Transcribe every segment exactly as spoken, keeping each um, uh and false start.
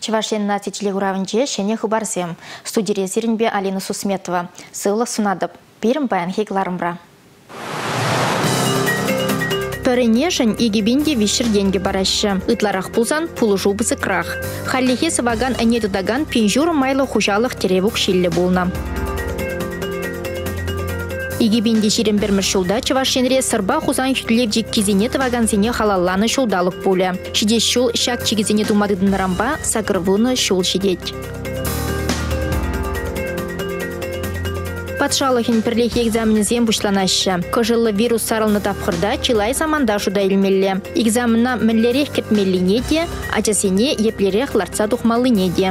Чувашия нацителей уравнче шене хыбарсем. Студия зеренбе Алина Сусметова. Сылық сунадып. Перім баян хегларымбра. Пөренешін егебенде вишір денге барашы. Ытларақ пулзан пулы жубысы крах. Халлихе сываган әнедудаган пенжур майлы хужалық теребук шиллі болна. Егебенде шерен бірмір шулда Чувашенре сырба хузан хүтлеп жек кезене тываганзене халалланы шулдалық пулі. Шидес шул шак чегізене думадыдын рамба сакырвуны шул шидет. Патшалыхин пірлехе экзаменізен бұшланашы. Кыжылы вирус сарылны тапқырда чилай заманда шуда илмелі. Экзамена мінлерек кетмелі неде, ачасене еплерек ларца тухмалы неде.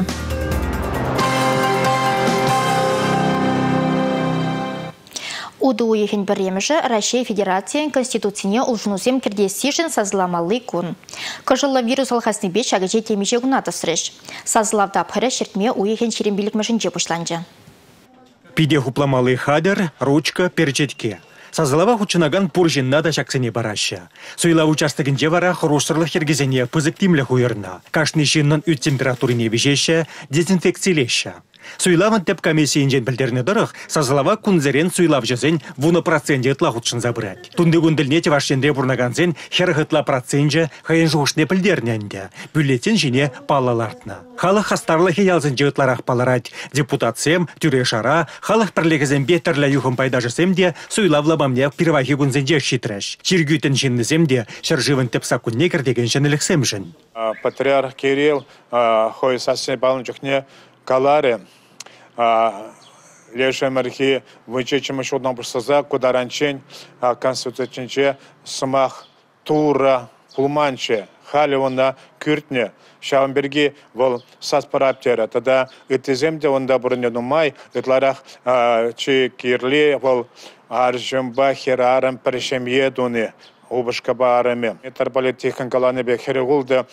Уду уехин біреміші Россия Федерация Конституцияне ұлжынузем кірдесешін сазыламалы күн. Кыжылы вирус алхасны беш агыже темеше күнаты сұрыш. Сазылавда апхыры шертме уехин шерембелік мүшінже бұшланжы. Пиде хупламалы хадер, ручка, перчетке. Сазылава хучынаган пуржинна да шаксене бараща. Суйла участогынже вара хрушырлық ергезене пызыктимлі хуйырна. Кашны шиннын үт температурине вежеща, дезинфекцийлеща. Суйлаван теп комиссиинжен білдеріне дұрық, сазылава күнзерен суйлав жезен вуны проценте ұтла хутшын забырать. Тунды күнділіне тевашшенде бұрнаганзен хер ғытла процентже хайын жоғышне білдерненде. Бюллетен жіне палалартна. Халық хастарлы хеялзын жығытларақ паларать. Депутатсем, тюре шара, халық бірлегізен беттірлі юхым пайда жесем де суйлавлабамне пирвахи күнзенже шитрәш. Чиргютен жиннізем де шыржывын тепса күнне кердеген жынылықсем жын. Патриарх Кирилл, хой сасе балын жүхне каларе, лешем архи вычечем еще одном просоза, куда ранчень, конституционче, смах, тура, пулманче, халивона, кюртне, Шаумберги вол саспараптера, тогда этиземде он да бурнену май, этларах чи кирли вол аржемба херарам перешем едуни. Обышка барами. Тарбалетихан каланы бе херегулда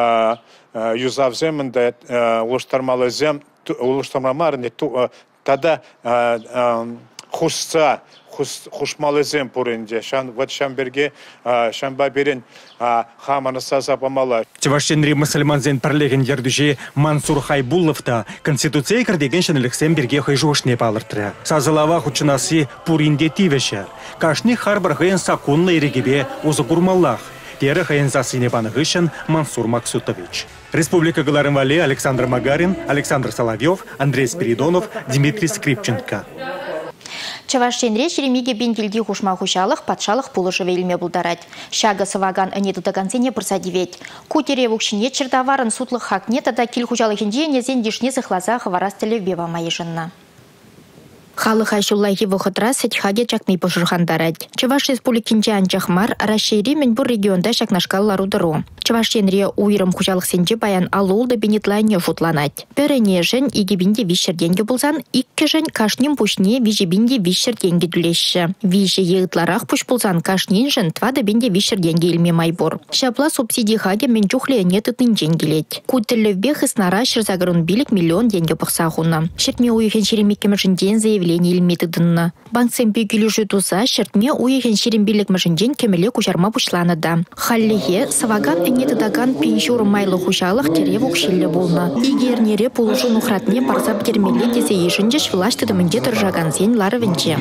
юзавземында улуштармалызем, улуштармамарны тада хусца, хушмалызем пуринде. Шан вот шамберге шамба берен хаманы сазапамала. Чувашенри мусульманзен парлеген ярдужи Мансур Хайбулловта конституция кардеген шанлыксем берге хайжушне палыртыры. Сазылава хучынасы пуринде тивеше. Кашни харбар хайын сакунны ерегебе озы курмаллах. Тері хайын засыне банығышын Мансур Максутович. Республика Галарым-Вале Александр Магарин, Александр Соловьев, Андрей Спиридонов, Дмитрий Скрипченко. Чавашенре шеремеге бенделди хушма хушалық патшалық пулышы вейлме бұлдарад. Шага сываган әнедудагансене бұрсадивет. Кутере вукшине чердаварын сутлық хакне тада кел хужалықынде незен дешне сықлаза хаварас тілі бева майышынна. Халық айшулайхи вұқытра сетхаге чакны пұшырхандарад. Чаваш республикинче анчахмар Рашейри мен бұл регионда шакнашкаллару дыру. Чавашенре уйрым хужалық сенде баян алулды бенетлайне шутланад. Пөріне жын егебінде вишерденге бұлзан, иккі жын кашнем пушне вижебінде вишерденге дүлеші. Виже еғытларақ пуш бұлзан кашнен жын твады бенде вишерденге илме майбор. Шапла субсидий хаге мен чухле нетытын женгелет. Куттілі існара шырзагырын билік миллион денге бұқсағуна. Шертме уйхен шеремеккемі жынден заявление илметідінна. Банксемпе күліші туза шертме уйхен шерембелік жынден кемеле кушарма бұшланыда. Халлеге саваган әнетідаган пеншур майлы хушалық теревук шиллі болна. Игернере пулышу нухратне барзап термеле десе ешінже швилаштыды мінде тұржаганзен ларывінче.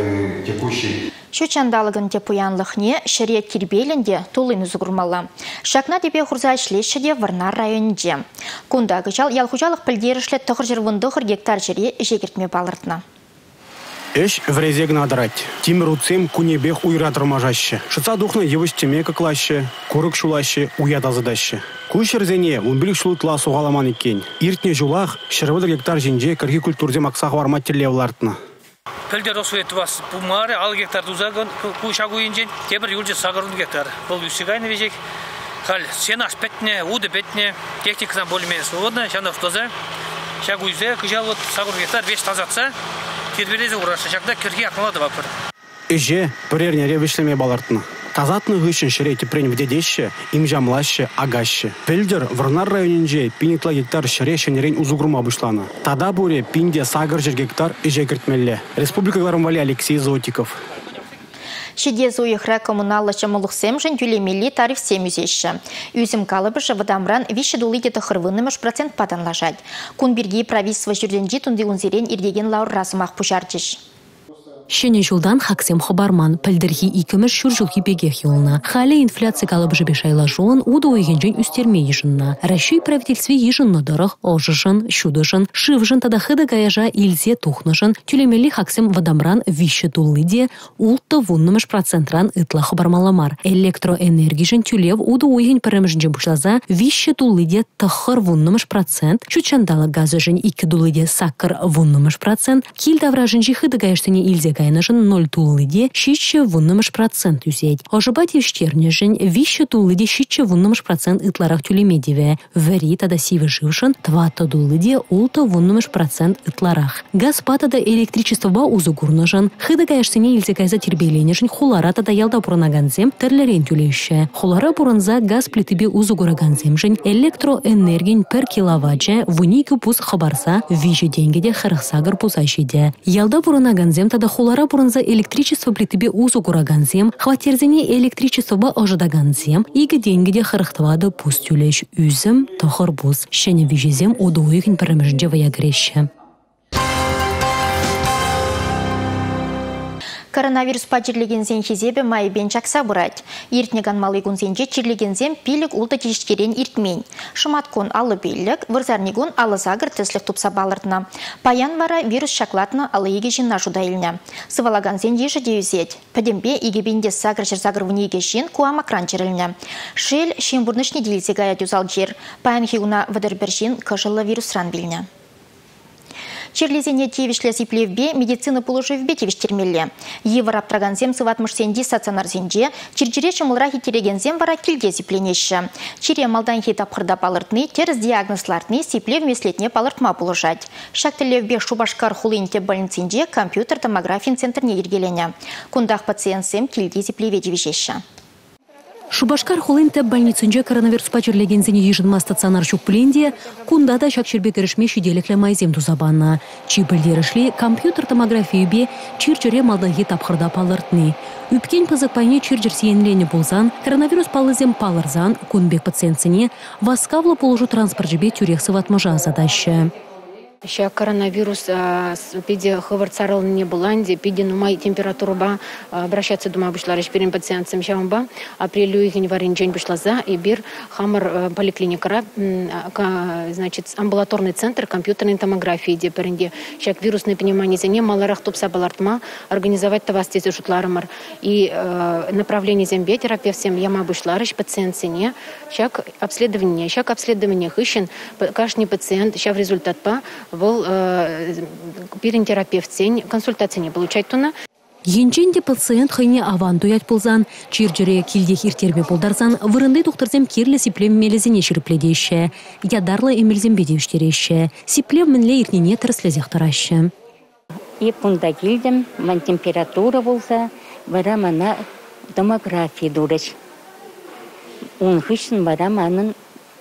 Шучандалығын тепуянлықне шыре тербелінде толын үзігірмала. Шакна тебе хурза шлешіде Варнар районінде. Кунда гычал ялхужалық пілдерішлі тұғыр жырвындығыр гектар жыре жегіртме балыртына. Эш врезе гнадрать. Тимруцем кунебех уйратырмажаще. Шыца духна евостеме клаще, курык шулаще, уяда задаще. Кушерзене унбилик шулытла сугаламан екен. Иртне жулах шырвыдыр гектар жинже кіргі культурзе максақ вармат телевлартына. Пілдер осуеті бас пумары, ал гектар дузагын кушагу инжен, темір юлжы сағырын гектар. Бұл үсігайны вежек. Хал сенаш петне, уды петне, техникадан более свободно, шанов тоза. Шагу изе, кыжал вот сағыр гектар веш тазатса, тербелезе урашы, шагда кірге ақмалады вапыр. Эже пірернере вешлеме балартына. Тазатны гышын шыреті прень в дедеще, им жамлаще, агаще. Пельдер Варнар районинже пинитла гектар шыре шенерен узугрума бұшланы. Тада буре пинде сагыр жер гектар эже кіртмелле. Республика Галарым-Вале Алексей Зотиков. Шеде зуихра коммуналы чамылықсем жын тюлемели тариф семюзеші. Үзім калыбышы вадамран виші дулыдеті хырвынымыш процент патанлажад. Кун бірге правительство жүрденжі тұнды унзерен ирдеген лаур разымақ пұшарчыш. Шене жылдан хаксем хабарман, пілдірхи икіміш шүр жылхи бегех елна. Халі инфляция калып жібе шайла жуын, уды ойгенжен үстерме ежінна. Рәшүй правительстве ежінна дырық, ожышын, шудышын, шывжын тадахыды гаяжа илзе тухнышын, тюлемели хаксем вадамран вище туллыде, улты вуннымыш процентран ытла хабармаламар. Электроэнергижен тюлев уды ойген пірімішінжен бұшлаза, вище туллыде тахыр вуннымыш процент, чучандалы газыжен икі туллыде сакыр вуннымыш процент, кил давражын жихыды гаяштыне илзе гайнышын ноль туллыде шитче вуннымыш процент юзеть. Ожыбать евштернежен вище туллыде шитче вуннымыш процент ытларах тюлемедеве. Вери тада сивы жившын твата туллыде улта вуннымыш процент ытларах. Газ патада электричество ба узу гурнажын. Хыда гаяштыне илзе гайза тербейленежен хулара тада ялда буранаганзем терлерен тюлейше. Хулара буранза газ плитыбе узу гураганземжен электроэнергин пер киловатче вуникі пус хабарса виже денгеде хырықсагыр пусайшеде. Ялда буранаганзем тада хулара буранза электричество плитыбе узу гураганзем, хватерзене электричество ба ожадаганзем, игі денгеде хырықтывады пус тюлеш үзім тохыр бус. Шене вижезем удуыгін пірімішінде ваягреше. Коронавирус пачерлегензен хизебе май бен чакса бұрад. Иртнеган малыгун зенже черлегензен пилік улты тешкерен иртмен. Шыматкон алы белік, вырзарнигун алы загыр тіслік тупса балыртна. Паян вара вирус шаклатна алы егежін нажуда илня. Сывалаганзен ежі деюзет. Падембе егебенде загыр жер загыр вне егежін куама кранчерілня. Шел шембурнышне делізе гая дюзал жер. Паян хигуна вадырбершін кыжылы вирусран билня. Черлезене тевишле сиплевбе медицина положивбе тевиштермелле. Евар аптрагансем сыватмышсенди стационарзенде, чирчире чымылрахи терегензем вара килде сипленеші. Чире малданхи тапқырда палыртны, терс диагнозлартны сиплев меслетне палыртма положать. Шактылевбе Шубашкар хулинте больницинде компьютер томографин центрне ергелене. Кундах пациентсем килде сиплеве девишеші. Шубашкар хулинте больницинже коронавирус пачерлегензене ежинма стационар чукпленде, кунда да шакчербе керешме шиделекле майзем тузабанна. Чипылдерішли компьютер томографиюбе чирчере малдахи тапқырда палыртны. Үпкен пызықпайне чирчер сиенлене болзан, коронавирус палызем палырзан, кунбек пациентсене васкавлы положу транспорт-жебе тюрексы ватмажа задаща. Ща коронавирус пиде хывырцарыл не буланди, пиде нумай температура ба обращаться дома бушла решперин пациентам щамба, апрелю их не варен день бушла за и бир хамар поликлиника, значит амбулаторный центр компьютерной томографии, где перенде щак вирусное понимание за ним маларах топса балартма организовать тавастези шутларамар и направление зембе терапевт всем яма бушла реш пациент сене щак обследование, щак обследование хыщен каждый пациент ща в результат па был перинтерапевт сень, консультация не получать туна. Енченде пациент хайне аван туять пулзан, чирджере килдех иртербе пулдарзан, вырынды тухтарзем кирле сиплем мелезене ширипледейше, ядарлы эмельзем бедевштерейше, сиплем менле ирнене тырслезех тараща. И пунда килдем, ман температура болса, вара мана томографии дурыш. Он хышын вара манын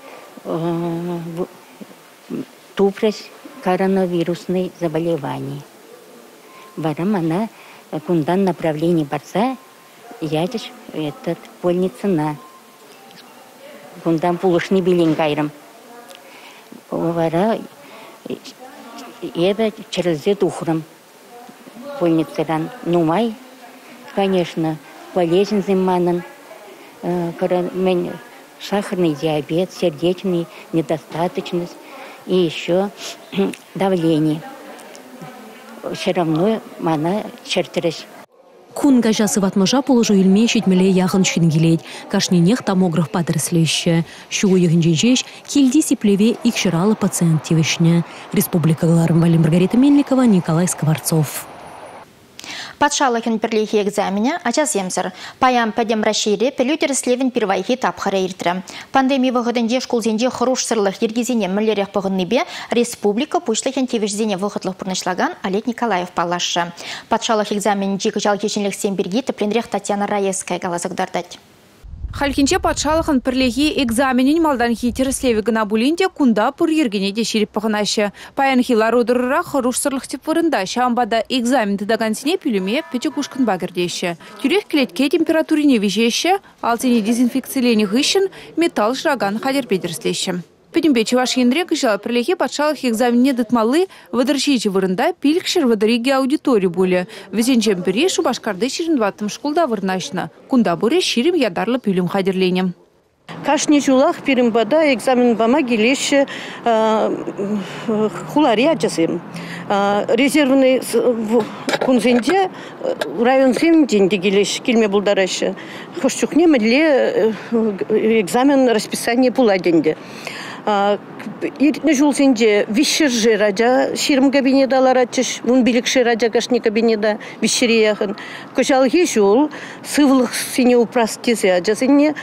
тупреш коронавирусные заболевания. Варам она кундан направление борца ядешь этот больницына. Кундан пулышни билингайрам. Вара это через духрам больницаран. Нумай, конечно, болезнь зиманан, сахарный диабет, сердечный недостаточность. И еще давление. Все равно она чертереш. Кун гажасы ватмажа положу илме шитмеле яғын шингелейд. Кашненех томограф падреслеща. Шугу егінженжеш килди сиплеве икширалы пациент тевишне. Республика Галарым Валим Маргарита Мельникова, Николай Скворцов. Патшалықын бірлейхи экзамене ачас емсір. Паян пәдем рашире пелютер слевен первайхи тапқыра иртірі. Пандемия вғыдынде школзенде құруш сырлық ергезене мүллерек бұғынныбе республика пұшлықын тевішзене вғытлық бұрнышлаған Олег Николаев палашы. Патшалық экзамен жегі жал кешінлік сен бірге тіпленрек Татьяна Раевская галазық дардать. Халькинче патшалықын пірлеги экзаменин малдан хитерслеви гына булинде кунда пур ергене де шеріп пағынашы. Паян хилар удырыра хорушсырлық тип вырында шамбада экзамен тыдагансине пүліме пөте кушкын багырдеші. Тюрех клетке температурине вежеші, алтыне дезинфекциялені ғышын металл жраган хадер педерслеші. Педембе Чуваш Яндрек ищала прилехи патшалых экзамене дытмалы выдырщичи вырында пилькшер выдырыги аудиторию буле. Везенчем пири Шубашкарды ширинваттым шкулда вырнашна. Кунда буре ширим ядарлы пюлем хадерленем. Кашни жулах пиримбада экзамен бама гелеші хулари ачасым. Резервный кунзенде район сем деньги гелеш кельме булдарашы. Хошчухне мэле экзамен расписание пула деньги. Иртне жулсенде вишер жирадя ширм кабинеда ларатчыш, мун билик ширадя кашни кабинеда вишери яхын. Кочалги жул сывлых сине упрастезе ажасыне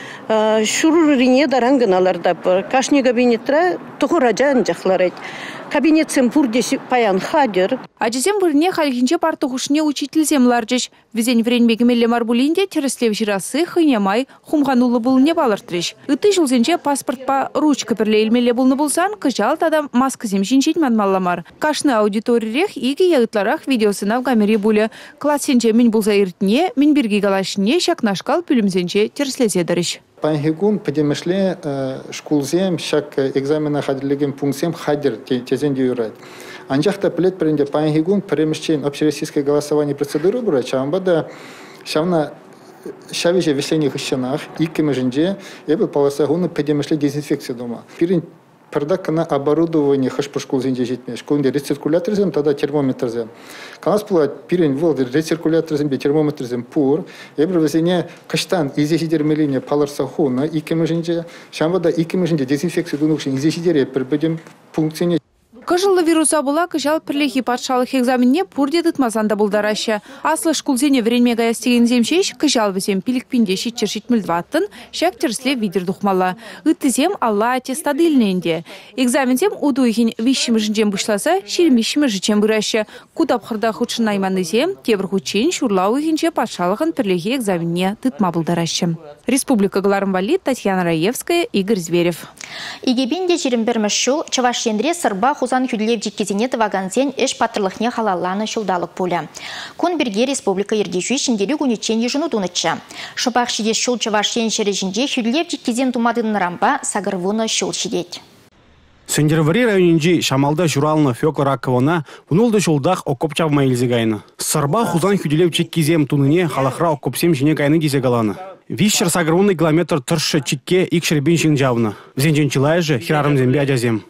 шурурине дарангыналарда кашни кабинетра тухураджа анжахларать. Кабинет семпурдеши паян хадер. Ажизем бурне халькинче партухушне учительзем ларджыш. Везень вренбеги мелле марбулинде тереслев жирасы хынямай хумганулы булне балыртрыш. Ыты жылзенче паспорт па ручка перле илмеле булны булсан, кыжал тада маскызем жинчить манмалламар. Кашны аудиторирех иги яытларах видеосына в камере буле. Классенче min булза иртне, min бирги галашне шакнашкал пүлімзенче тереслезедіріш. Панхигун подемешле шкулзем шак экзамена хадерлеген пунктсем хадер тезенде юрать. Анжахта плет пренде панхигун перемещен общероссийское голосование процедуры бура чамбада шавна шавиже весенних ищенах и кемеженде ебе полосагуны подемешле дезинфекция дома. Пирин Пердак на оборудование хаш по школ зинде житме. Школде рециркулятор зем, тогда термометр зем. Канас плат пирень волдер рециркулятор зем, термометр зем пур. Ебр везене каштан изехидермелине паларсахуна и кемежинде. Шамбада и кемежинде дезинфекцию дунукшин изехидере пербедем пункцине. Кыжылы вируса була кыжал пірлехи патшалық экзаменне пурде дытмазанда булдарашы. Аслы шкулзене вренме гаястеген земшеш кыжал візем пилікпенде шитчер шитмілдваттын шак терсле видер духмала. Ыттызем алла аттестады илненде. Экзамензем удуйхин вишшімі жінжем бұшласа, шермишімі жычем бұрашы. Кудап қырда худшын найманызем, тебір худшен шурлауыхинче патшалығын пірлехи экзаменне дытма булдарашы. Республика Галарымвали, Татьяна Раевская, Игорь Зверев. Игебенде жерімбірміш шул, Чаваш ендре сырба хузан хүллев жеткезенет ваганзен эш патырлықне халалланы шулдалық пулі. Кун бірге республика ергешуі шіндері күнетчен ежіну дунытча. Шыпақ шидес шул Чаваш еншері жінде хүллев жеткезен тумадын рамба сағырвуны шул шидет. Сендервари районинжи шамалда журалны Фёка Ракована унулды жолдах окоп чавма илзегайны. Сырба хузан хүделев чеккизем туныне халахра окопсем жіне кайны дезегаланы. Вишер сагрунный километр тұршы чекке икшербин жинжавны. Взенжен чилай же хирарым зембе адязем.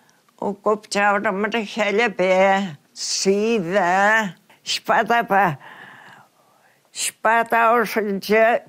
Окоп чаврымыр хелепе, сида, шпатапа, шпата ошынче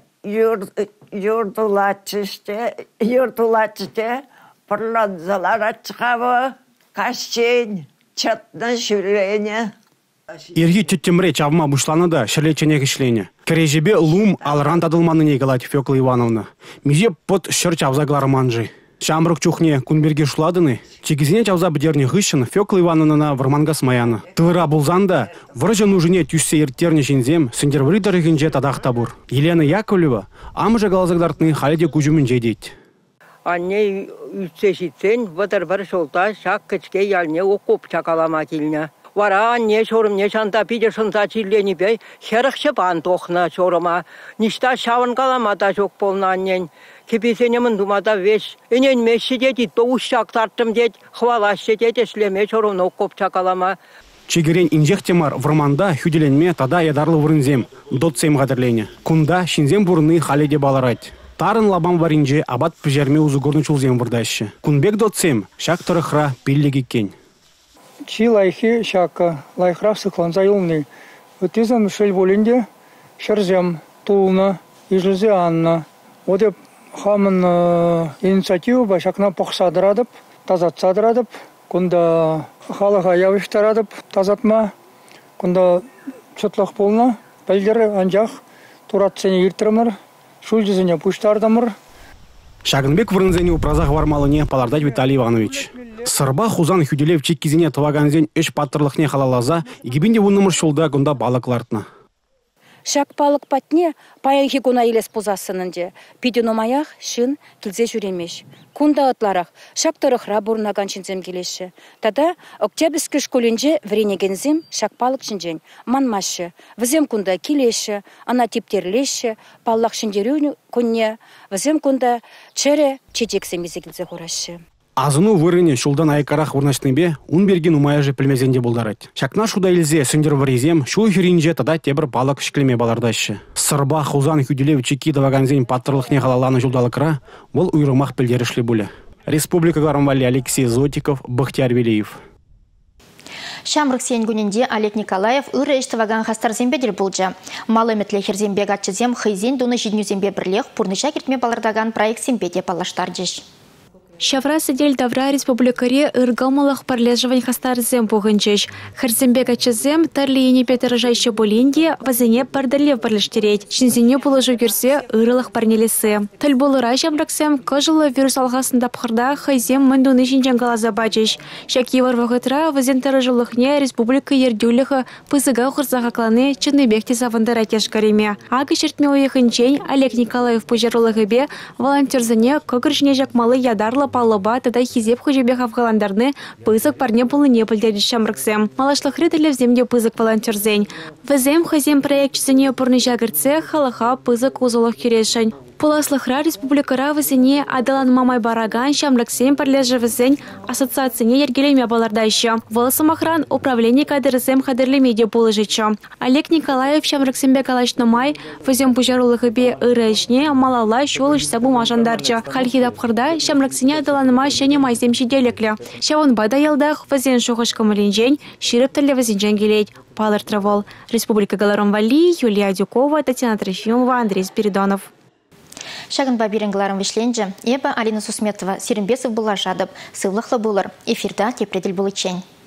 юртулатчыште, юртулатчыште, Парланзалар ачқавы, кашчен, чатна шүрене. Ирги теттемре чавма бушланы да шырлечене кішлене. Кережебе лум алран тадылманы негалать Фёкла Ивановна. Мизе под шыр чавза гларманжи. Шамрык чухне кунберге шуладыны. Чегізіне чавза бідерне ғышын Фёкла Ивановна варманга смаяны. Тывыра булзанда выржа нужыне тюссе ирттерне жинзем сендерври тарихинже тадақ табур. Елена Яковлева амыжа галазагдартны халеде кужумын жедейт. Анне үтсешітсен, бұтыр бір шолта шақ кічке ялне оқып чакалама келіне. Вара анне шорым не шанта пиде шынса чиллені бей, херықшы бан тоқна шорыма. Ништа шавын каламата жоқ болна аннен. Кепесенемін думада веш. Энен меші деді, тоғыз шақ тарттым дед, хвалашы деді шлеме шорым оқып чакалама. Чигерен инжектемар варманда хүделенме тада ядарлы вырынзем, дотсем қадырлене. Кунда шинзем бұрыны халеде баларать. Тарын лабам варинже абат пижерме узугорны чулзем вырдащы. Кунбек дотсем шак тұрықра пиллеги кен. Чи лайхи шака, лайхра сықланза елмный. Өтізім шел болінде шырзем, тулна, ижлізе анна. Одеп хамын инициативу башакна пақсадырадып, тазатсадырадып, күнда халыға явыштарадып, тазатма, күнда чытлық болна, бәлдері анжақ, туратсыны ертірімір, шульдізіне пуштардамыр. Шагынбек вырынзене упразах вармалыне палардать Виталий Иванович. Сырба хузан хүделев чеккизіне тываганзен эш паттырлықне халалаза, игибинде вуннымыр шулда гунда балыклартна. Шак палық патне паянхи куна илес пузасынынде. Пиденомаях шын килзе жүремеш. Кунда атларах шактырыхра бурнаган чинзем келеші. Тада октябрьский школинже вренегензем шак палық шинжен манмашы. Візем кунда келеші, ана типтерлеші, паллах шиндерюню күнне, візем кунда чере чедексемезе келзе хорашы. Азыну вырыне шулдан айкарах урнашныбе ун берген умаяжы пілмезенде болдарать. Шакна шуда илзе сүндер варизем, шу хюринже тада тебір палық шіклеме балардашы. Сырба хузан хюделев чеки даваганзен паттырлықне қалаланы жулдалықра, бұл уйрымақ пілдерішлі бұлі. Республика Гарамвали Алексей Зотиков, Бахтияр Велиев. Шамрық сен күнінде Олег Николаев үрі іштіваған хастар зембедер бұлжа. Малы метле херзембе гатчызем хызен дуны жидню зембе бірлех пурныша кертме балардаган проект зембеде палаштар деш. Шавра сидель давра республикаре ыргамалах парлежывань хастарзем пугынчеш. Харзембега чезем тарлиени петеражайшы болинде вазене пардалев парлештереть. Шинзене положу герсе ырылах парнелесе. Таль болыра жамраксем кожылы вирус алгасында пхырда хайзем мандуны шинжен галаза бачеш. Шакивар вагытра вазен таражылыхне республика ердюлиха пызыга хырзага кланы чыныбекте завандара тешкареме. Ага шертме уехынчень Олег Николаев пужарулыгыбе волонтерзене көгіршіне жакмалы ядарлы палыба тада хизеп хожебех афгаландарны пызык парне полыне пылдерді шамрыксем. Малашлық ретілі вземде пызык волонтерзень. Візем хазем проектчізіне пұрны жагырце халыха пызык узолық керешін. Поласлыхра республикара візіне адалан мамай бараган шамрыксем парлежі візен ассоциацияне ергелеме балардайшы. Волосымахран управление кадрызем хадырлемеде положычы. Олег Николаев шамрыксембе калашнымай візем пужарулығыбе ырышне малала шолыш сабу мажандарчы. Хальхидапқырда шамрыксене адаланыма шене майзем шеделеклі. Шавон бада елдах візен шоғыш көмірінжен, ширып тілі візенжен келейд. Палыр Травол. Республика Галаром-Вали, Юлия Дюкова, Татьяна Трофимова, Андрей Спиридонов. Шагын бабиренгларым вишленже, еба Алина Сусметова, Сиренбесов была жадып, сывлықлы болыр, эфирда тепреділ бұл ичен.